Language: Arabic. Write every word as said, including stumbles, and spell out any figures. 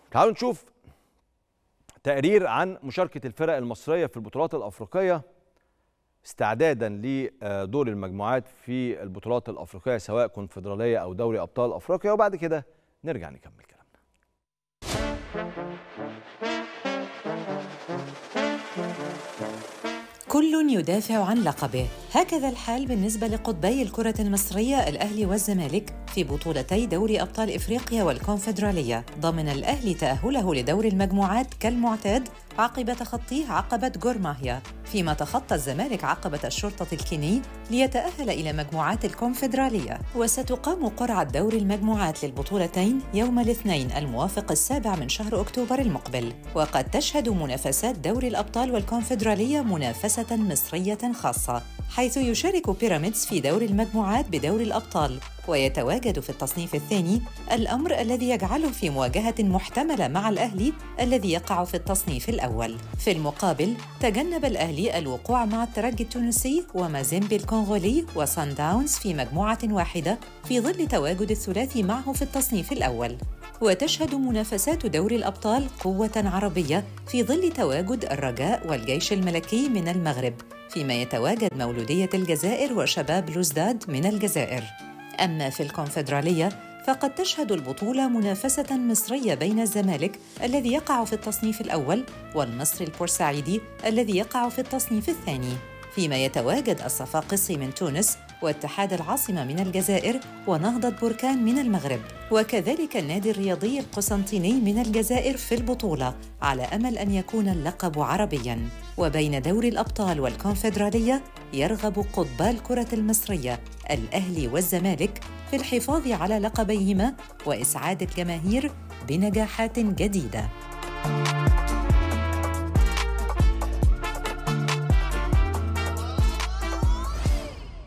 تعالوا نشوف تقرير عن مشاركة الفرق المصرية في البطولات الأفريقية استعدادا لدور المجموعات في البطولات الأفريقية سواء كونفدرالية أو دوري أبطال أفريقيا، وبعد كده نرجع نكمل كلامنا. كل يدافع عن لقبه، هكذا الحال بالنسبة لقطبي الكرة المصرية الأهلي والزمالك في بطولتي دوري أبطال إفريقيا والكونفدرالية. ضمن الأهلي تأهله لدور المجموعات كالمعتاد عقب تخطيه عقبة غورماهيا، فيما تخطى الزمالك عقبة الشرطة الكيني ليتأهل إلى مجموعات الكونفدرالية. وستقام قرعة دور المجموعات للبطولتين يوم الاثنين الموافق السابع من شهر أكتوبر المقبل، وقد تشهد منافسات دوري الأبطال والكونفدرالية منافسة مصرية خاصة، حيث يشارك بيراميدز في دور المجموعات بدور الأبطال ويتواجد في التصنيف الثاني، الأمر الذي يجعله في مواجهة محتملة مع الأهلي الذي يقع في التصنيف الأول. في المقابل تجنب الأهلي الوقوع مع الترجي التونسي ومازيمبي الكونغولي وصن داونز في مجموعة واحدة في ظل تواجد الثلاثي معه في التصنيف الأول. وتشهد منافسات دوري الأبطال قوة عربية في ظل تواجد الرجاء والجيش الملكي من المغرب، فيما يتواجد مولودية الجزائر وشباب لوزداد من الجزائر. أما في الكونفدرالية فقد تشهد البطولة منافسة مصرية بين الزمالك الذي يقع في التصنيف الأول والمصري البورسعيدي الذي يقع في التصنيف الثاني، فيما يتواجد الصفاقسي من تونس واتحاد العاصمة من الجزائر ونهضة بركان من المغرب، وكذلك النادي الرياضي القسنطيني من الجزائر في البطولة على أمل أن يكون اللقب عربياً. وبين دوري الأبطال والكونفدرالية يرغب قطبا الكرة المصرية الأهلي والزمالك في الحفاظ على لقبيهما وإسعاد الجماهير بنجاحات جديدة.